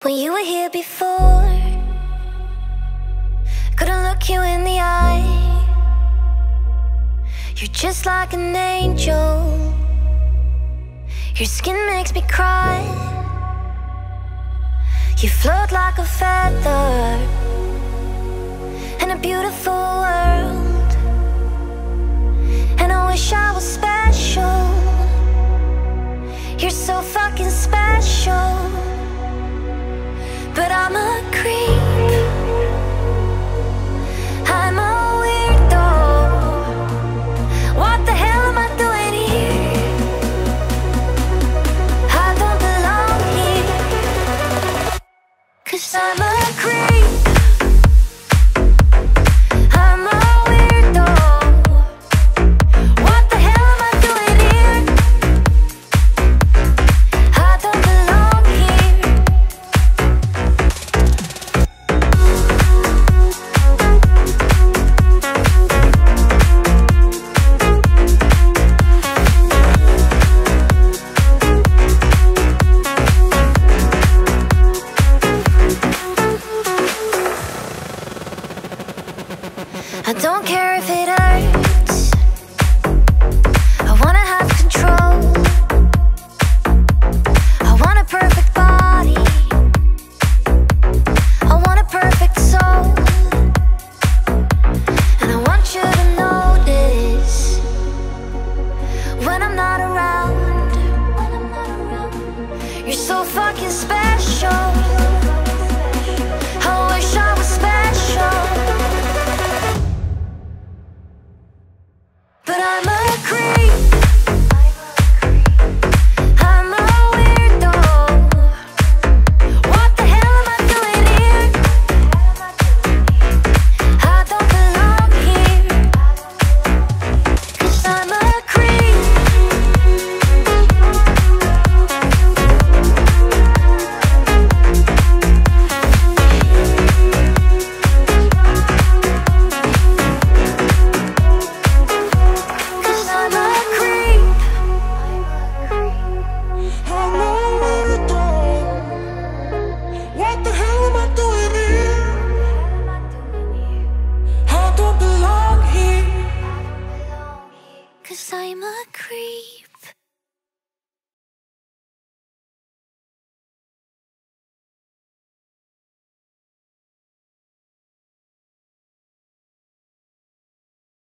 When you were here before, couldn't look you in the eye. You're just like an angel. Your skin makes me cry. You float like a feather in a beautiful world. And I wish I was special. You're so fucking special. But I'm a creep, I'm a weirdo. What the hell am I doing here? I don't belong here. 'Cause I'm a creep, I'm a weirdo. What the hell am I doing here? I don't belong here. I don't care if it hurts. I wanna have control. I want a perfect body. I want a perfect soul. And I want you to notice when I'm not around. You're so fucking special. I wish I was special. But I'm a creep, I'm a weirdo. What the hell am I doing here? I don't belong here. 'Cause I'm a creep. Cause I'm a creep.